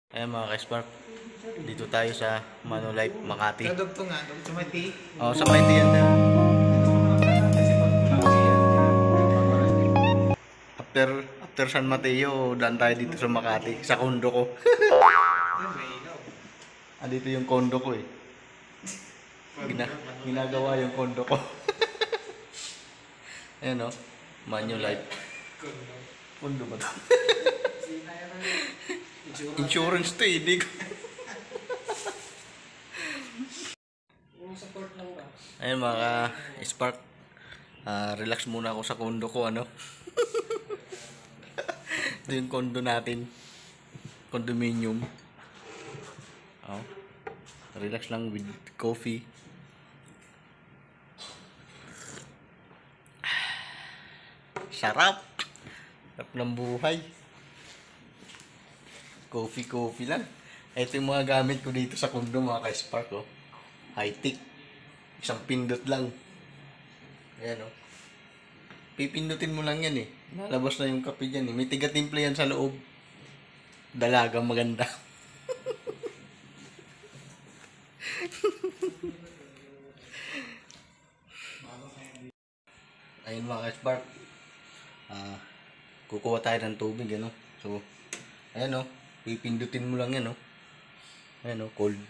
Ayan mga ka-Spark, dito tayo sa Manulife, Makati. Kadugto nga, dugto mati. Oh, sa Makati yan din. After San Mateo, daan tayo dito sa Makati, sa kondo ko. Dito yung kondo ko eh. Ginagawa yung kondo ko. Ayan o, Manulife. Kondo ba ito? Insurance to eh, hindi ko. Ayun mga Spark, relax muna ako sa kondo ko, ano. Ito yung kondo natin, condominium. Oh, relax lang with coffee. Sarap, sarap ng buhay. Coffee lang. Ito yung mga gamit ko dito sa kondo mga ka-Spark, oh. High-tech. Isang pindot lang. Ayan, oh. Pipindutin mo lang yan eh. Nalabas na yung kape dyan eh. May tiga-timple yan sa loob. Dalagang maganda. Ayun mga ka-Spark. Kukuha tayo ng tubig, ano. So, ayan, oh. Pipindutin mo lang yan, oh. Ayan, oh, cold.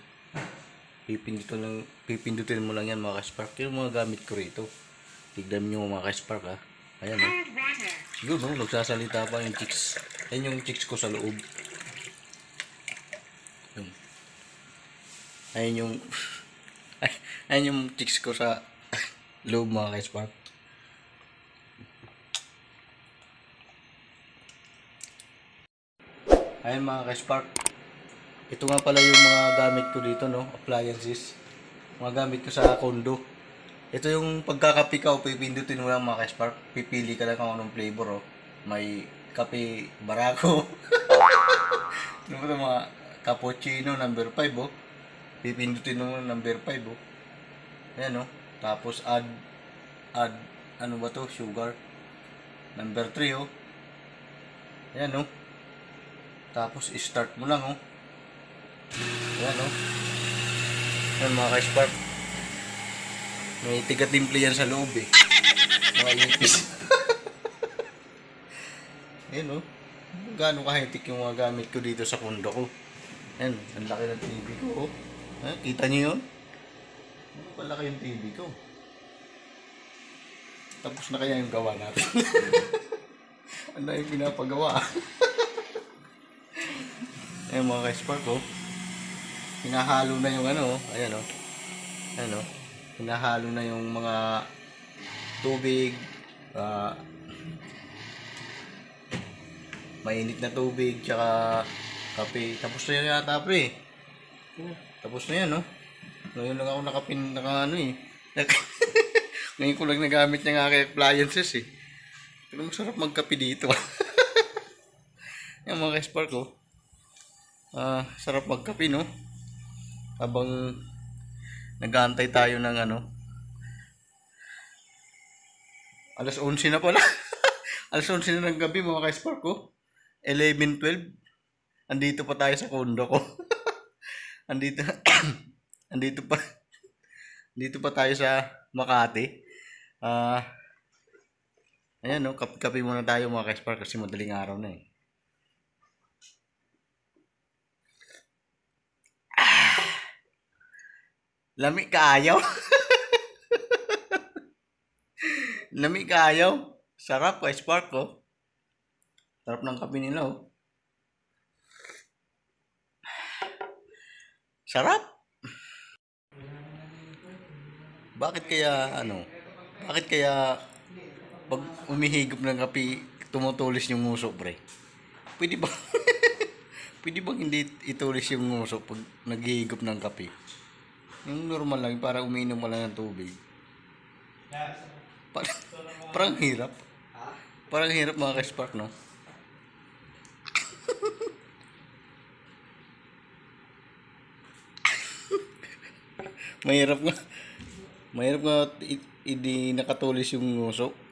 Pipindutin mo lang yan mga ka-Spark. Yung mga gamit ko rito. Tignan nyo mga ka-Spark, ha. Ayan, oh. Yun, oh, nagsasalita pa yung chicks. Ayan yung chicks ko sa loob. Yun. Ayan yung ayan yung chicks ko sa loob mga ka-Spark. Ayan mga ka-Spark. Ito nga pala yung mga gamit ko dito, no? Appliances. Mga gamit ko sa kondo. Ito yung pagkakape ka o pipindutin mo lang mga ka-Spark. Pipili ka lang kung anong flavor, oh. May kape barako. Ano ba ito mga cappuccino number 5, oh. Pipindutin mo number 5, oh. Ayan, oh. Tapos add ano ba to? Sugar. Number 3, oh. Ayan, oh. Tapos start mo lang, oh. Ayan, oh. Ayan mga ka-Spark. May tiga-timple yan sa loob eh. Mga ipis. Ayan, oh. Gaano ka-high-tech yung mga gamit ko dito sa kondo ko. Ayan, ang laki ng TV ko, oh. Ayan, kita nyo yun? Ano palaki yung TV ko? Tapos na kaya yung gawa natin. Ano yung pinapagawa? Ayan mga ka-Spark, oh. Hinahalo na yung ano, oh. Ayan, oh. Ayan, oh. Hinahalo na yung mga tubig, mainit na tubig, tsaka kape. Tapos na yan yata, pre. Tapos na yan, no? Ngayon lang ako ano eh. Ngayon ko lang nagamit niya nga kay appliances eh. Pero masarap magkape dito. Yan mga ka-Spark, oh. Sarap magkape, no? Habang nag-aantay tayo ng ano. Alas 11 na pala. Alas 11 na ng gabi mga ka-Spark, oh. 11:12. Andito pa tayo sa kondo ko. andito andito pa tayo sa Makati. Ayan, no, kape muna tayo mga ka-Spark kasi madaling araw na eh. Lami kaayaw. Lami kaayaw. Sarap ka-Spark, oh. Sarap ng kape nila, oh. Sarap. Bakit kaya pag umihigop ng kape tumutulis yung nguso, pre? Pwede ba? Pwede bang hindi itulis yung nguso pag naghihigop ng kape? Yung normal lang, para uminom ka lang ng tubig. Parang hirap. Parang hirap mga ka-Spark, no? Mahirap nga. Mahirap nga hindi nakatulis yung nguso.